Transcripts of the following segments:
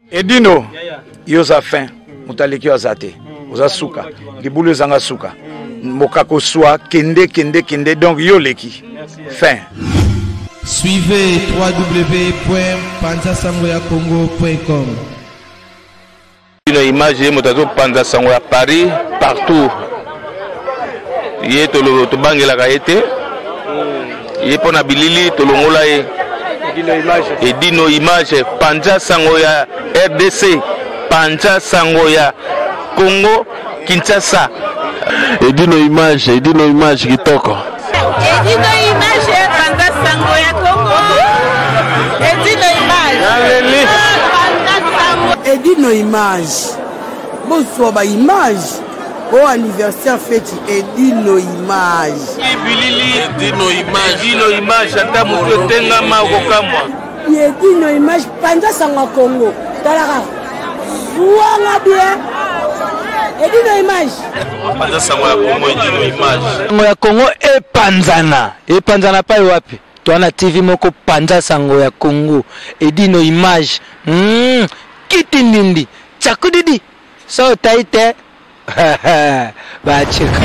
Edino, yoza fin, mutaleki wazate, oza suka, libulu zanga suka, mokako soa, kende, donc yoleki, fin. Suivez www.panzasangoyacongo.com. Une image motazo Panza Sangoya Paris partout. Yé tolo to bangela kaete. Yé pona bilili tolongola ye. Edino image Panza Sangoya RDC, Panza Sangoya Congo Kinshasa. Edino image kitoko. Edino image Panza Sangoya Congo. Edino image. Edino image. Bonsoir ba image. Au anniversaire fête Edino image. Edino image ata muto tenga ma kokamwa. Edino image Panza Sangoya Congo. Talaka. Ouanga bien. Edino image. Panza Sangoya Congo Edino image. Sangoya Congo epanzana pa wapi? Tuana TV moko Panza Sangoya Congo Edino image. Kitindindi chakudidi so taite bacheka.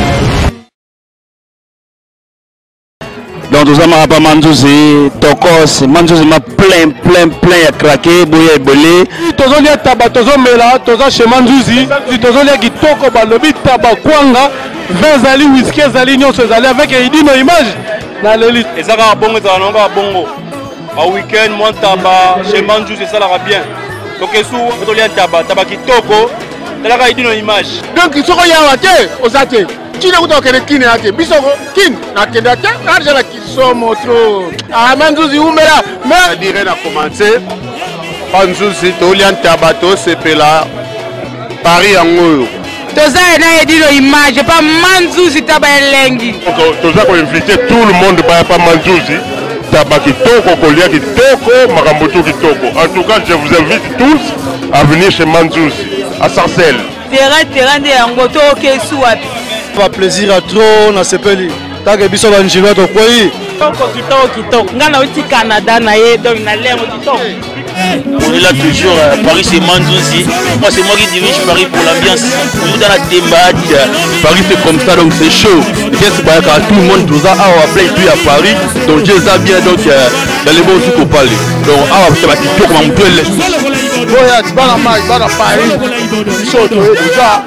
Donc tout ça m'a pas Manzuzi, Tokos, Manzuzi m'a plein à craquer, bouillé, belé. Tozo lia taba, tozo mela, tozo chez Manzuzi, tozo lia kitoko balobi taba kwanga, 20 zali whisky zali nyonso zali avec Edino image. Na l'élite. Et ça va bongo, ça va bongo. Au week-end, moi taba chez Manzuzi, ça va bien. Donc sous tozo lia taba kitoko, ça va Edino image. Donc ils sont yawa te, osate. Kine kutoka kene kine yake bisoko kin na kenda ta arja la kisomo tro Manzuzi umela mais dirait na commencer Manzuzi to lianta bato sepela Paris yango Toza na Edino image pas Manzuzi taba elengi. Toza ko inviter tout le monde pas Manzuzi taba kitoko kolia kitoko makambo kitoko. En tout cas, je vous invite tous à venir chez Manzuzi à Sarcelles. Terrain de yango to kesu wapi. Pas plaisir à trop na sepeli. Taka biso banjilwa to koyi. Kitoko. Ngana uti Canada na ye donc na lengo kitoko. On est là toujours, Paris c'est Manzuzi. Moi c'est moi qui dirige Paris pour l'ambiance. Toujours dans la thématique. Paris c'est comme ça donc c'est chaud. Qu'est-ce que tout le monde nous a appelé puis à Paris. Donc je ça bien donc dans les mots aussi qu'on parle. Donc c'est ma question comme on peut le. Oya tibana mai bana Paris. Soto déjà.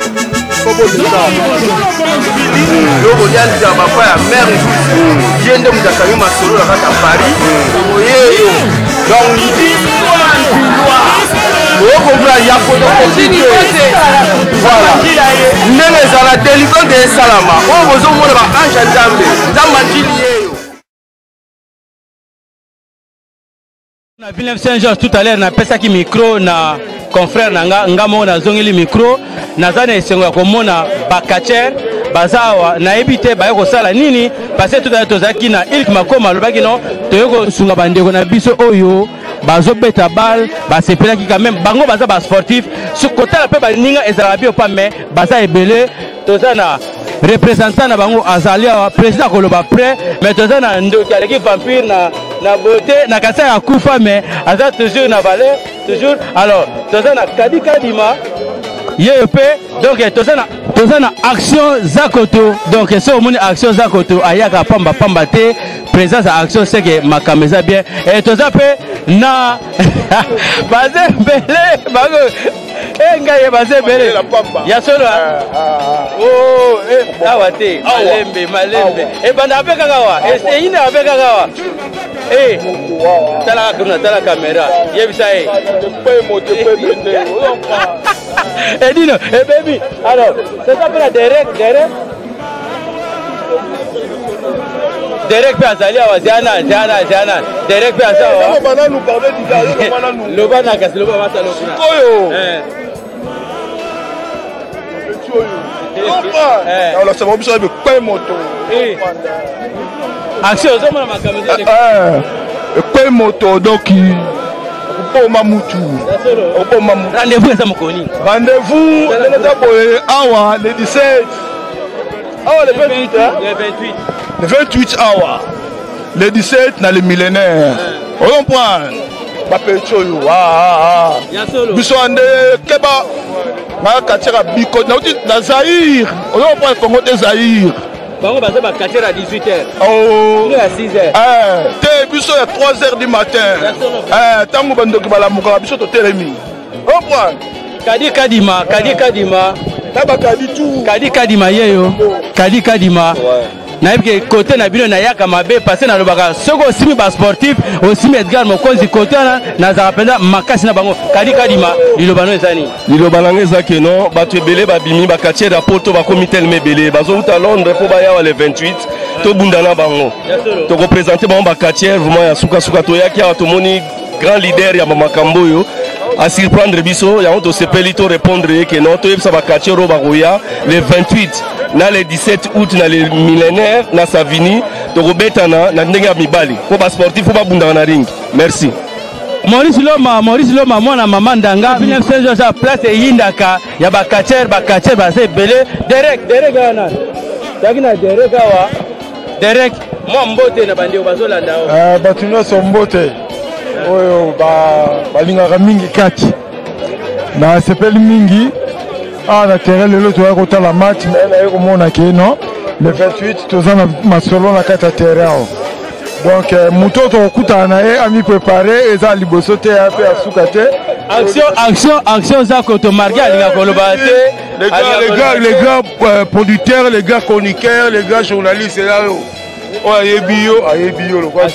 Loko lianza papa ya mère yende mtakami masolo na kata Paris oyeyo donc loko vla ya photo voilà nene za la délivrance de salama o bozo mona ba anja nzambe nzamba ndiliyeyo. Na Villeneuve Saint-Georges tout à l'heure na pesa ki micro na confrère nanga ngamo na zongeli micro nazana esengo ya komona bakacher bazawa na ebite ba yoko sala nini parce que tout à l'heure tozaki na ilk makoma lobaki no toyoko sunga bandeko na biso oyo bazo beta bal ba sepelaki quand même bango baza ba sportif sur côté la pe ba ninga ezala bio pas mais baza ebele tozana représentant na bango azali wa président koloba près mais tozana ndoki aleki vampire na beauté na kasa ya kufa mais aza toujours na valeur toujours alors tozana kadima yep donc tozana action Zakoto donc c'est au monde action Zakoto ayaka pamba te présence à action c'est que makameza bien et tozape na baze belé bago ngaye baze belé ya solo oh awate malembe e banda apeka kawa e ina apeka kawa tala caméra yebisa Edino, baby, alors, c'est ça pour la Derek peut azali awa Ziana Derek peut azali awa loba na kasi loba masa lokuna oyo on a seulement besoin de quoi moto action ozomona makamisa quoi moto donc rendez-vous est à Mokoni. Rendez-vous awa le 17. Awa le 28 Le 28 awa. Le 17 dans le millénaire. On comprend. bapeti oyo biso ande keba nga katiaka biko nauti na Zaïre ozokopa Congo te Zaïre bango baza bakatiaka à 18h à 6h te biso ya 3h du matin ntango bandoki balamukaka biso totelemi oprendre Kadi Kadima Kadi Kadima yeyo Kadi Kadima nayebi ke côté na bino na yaka mabe passé na lobaka soko osimi ba sportif osimi Edgar Mokonzi côté na za penda makasi na bango Kadi Kadima liloba no ezani liloba nanga ezaki no bato ebele babimi bakatier rapport to bakomi telme ebele bazouta Londres po baya le 28 to bundana bango to représenter bango bakatier vraiment ya suka toyaki awa tomoni grand leader ya makambo yo à surprendre biso ya on se pelito répondre que non to yebsa bakatier ro bakoya le 28 na le 17 août na le millénaire na Savini to robetana na ndenge ya mibali ko ba sportif ba bunda na ring merci Maurice Loma mwana mama ndanga 1900 sa place yindaka ya bakatier base belé Derek ana takina Derek awa Derek mo mbote na bandi bazolanda bato nyonso mbote oyo balingaka mingi kati na sepeli mingi na terrain lelo toya kotala match naye komona ke non le 28 toza na masolo na kati ya terrain donc moto tokokutana na ye ami préparé eza liboso te ya mpe asuka te action za koto marqué alinga koloba te les gars producteurs les gars chroniqueurs les gars journalistes là oyo ayebi yo lokwa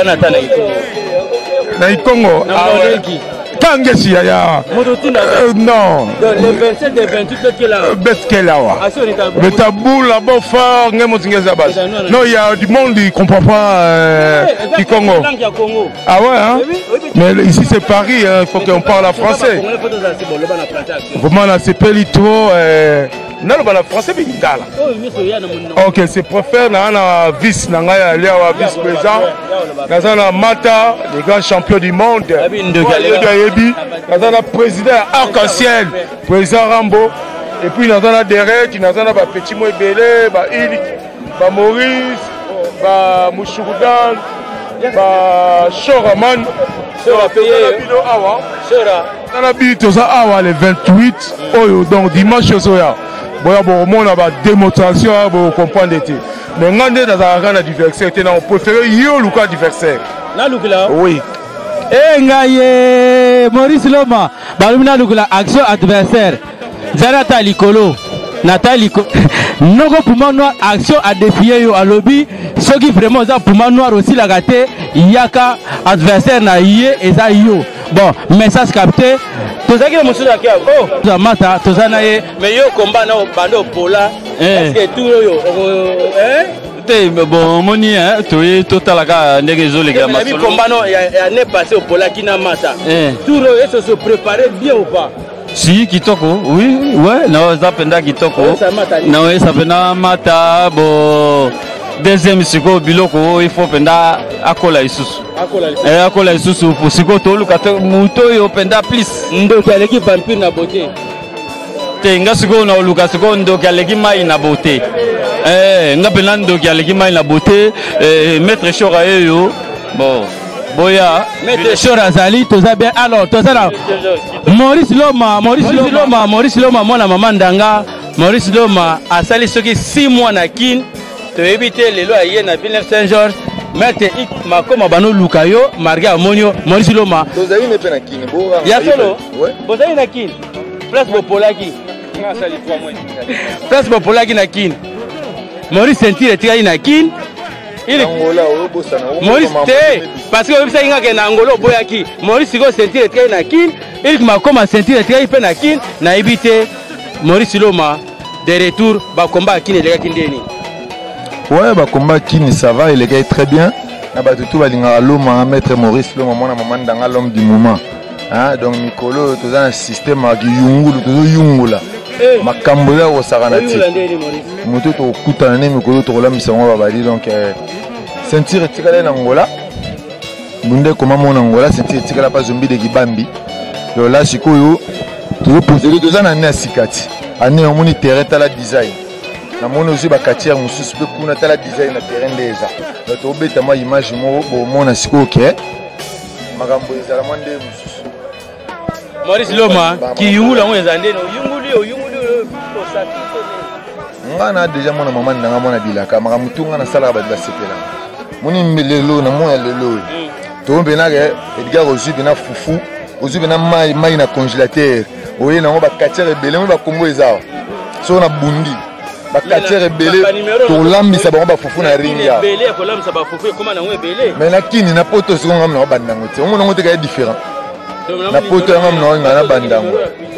na Ikongo tangesi ya non le 27 et 28 qui là Beskelawa le tabou là-bas fort non il y a du monde qui comprend pas du Congo ah ouais hein mais ici c'est Paris il faut qu'on parle français vraiment là c'est pelito non le français bingala ok c'est préfère na vice na ngai aller à vice président na Mata les grands champions du monde na président arc-en-ciel président Rambo et puis na Derek na petit mo ebele ba Ili ba Maurice ba Mushurudan ba Shoraman sera payé bino awa sera na bito za awa le 28 oyo donc dimanche soya boya bon ba démonstration bo comprendre te mais ngande dans un adversaire te na on préfère yo luka adversaire na lukila oui ngaye Maurice Loma balumina lukila action adversaire Zanata likolo Nathalie noko poumon noir action à défier yo à lobby ceux qui vraiment za poumon noir aussi la gâté yaka adversaire na yé eza yo bon message capté tozaki na mosusu akia za mata tozana ye mais yo combat na bando pola est-ce que tout yo te bon moni toye totalaka ndenge zo les gars masolo combat no ya ne passé au pola kina mata tout yo se préparer bien ou pas si kitoko oui ouais na za penda kitoko na ouais ça penda mata bo deuxième siko biloko il faut penda akola isusu akola isusu pour siko to luka muto yo penda plus ndo kaleki vampire na beauté te nga siko na luka siko ndo kaleki mai na beauté nga penda ndo kaleki mai na beauté maître Chora yo bon boya maître Chora zali toza bien alors toza na Maurice Loma mwana mama ndanga Maurice Loma asali soki 6 mois na kin to éviter lelo aye na Villeneuve Saint-Georges maître makoma bano lukayo marga amonio Maurice Loma tozali ne pe na kin bo ya solo bozali na kin place bopolaki nga sali 3 mois place bopolaki na kin Maurice Sentire tikali na kin Maurice te parce que ça inga ke na ngolo boyaki Maurice go Sentire tikali na kin il makoma Sentire tikali pe na kin na éviter Maurice Loma de retour ba combat kin les gars kindeni. Ouais, bah combat Kini ça va, il est très bien. Tout va dire Loma, maître Maurice Loma, mon maman dans l'homme du moment. Hein, donc Mikolo, tout un système à Yungulu, tout Yungula. Ma Cambola au Saranati. Moto to kutane Mikolo to la mission va dire donc sentir tikala na Angola. Bunde comment mon Angola sentir tikala pas zombie de Gibambi. Donc là sikoyo tout poser deux ans à Sikati. Année on moni terrain à la design. Na moni aussi ba katière mususu pe kuna tala design na terrain déjà donc obeta ma image mo bo mona siko ke makambo ezala mwa nde mosusu Maurice Loma kiyungula ngo ezande no yunguli nga na deja mwana mama ndanga mwana bilaka makambo tunga na sala bato basepela moni lelo na mwana lelo to benake Edgar ozwi bena fufu ozwi bena mai na congélateur oye nango bakatiere ebele mo bakongo ezawa so na bundi bakatiere ebele tolambisa bango bafufu na ringi awa mais na kini na poto sikonga mna bandango te ongo nango te kaya différent na poto yango mna nga na bandango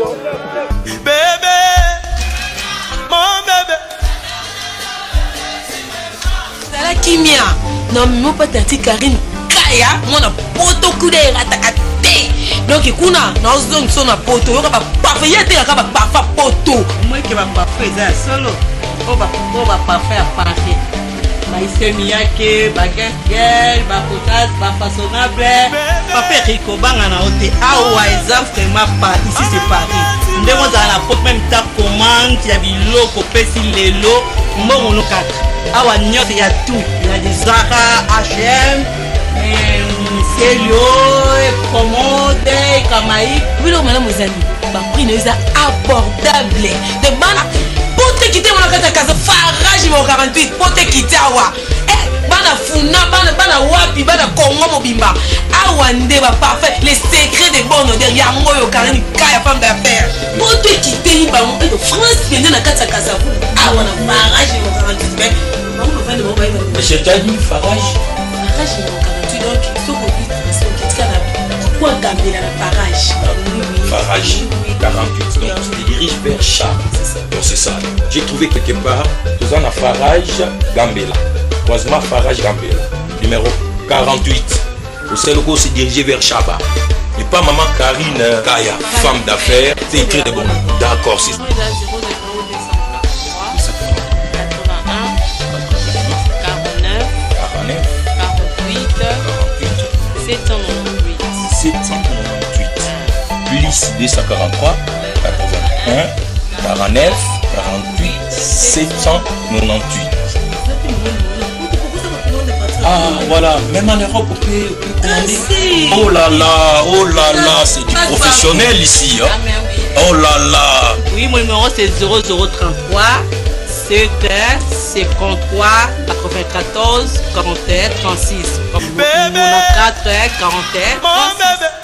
la kimia non mais pas tati Karine kaya mona poto kude rataka te donc kuna na zone so na poto yo ka parfait yete ka ba parfait poto moi ke ba parfait za solo o ba parfait à parfait ba isemi yake ba gel ba potas ba façonnable parfait rico banga na hote awa eza vraiment pas ici c'est Paris ndemo za la porte même ta commande ya biloko pesi lelo mbongo no kaka awa nyote ya tout il y a des Zara, H&M, Célio, Commode, Kamaï. Oui, là, madame, vous avez un prix abordable. De bana, pour te quitter mon casa farage mon 48, pour te quitter awa. Bana funa, bana wapi, bana Congo mobimba. Awa ndeba parfait, les secrets des bonnes odeurs. Y'a moi yo Karine kaya femme d'affaires. Pour te quitter, il va monter de France, il y a un casa. Awa na farage mon 48. Monsieur Tani, Farage. Farage, il y a 48, donc il faut qu'on puisse passer au Kitsana. Pourquoi Gambela la Farage? Farage, 48, donc tu te diriges vers Chat. Donc c'est ça. J'ai trouvé quelque part, tout ça, Farage, Gambela. Croisement Farage, Gambela. Numéro 48. Au Sénégal, se diriger vers Chaba. Et pas maman Karine Kaya, femme d'affaires. C'est écrit de bon. D'accord, c'est ça. 798 plus 243 81 49 48 798. Ah voilà, même en Europe on peut commander. Oh là là, c'est du professionnel ici. Hein? Oh là là. Oui, mon numéro c'est 0033 7 53 94 41 36. Mon 4 41 36.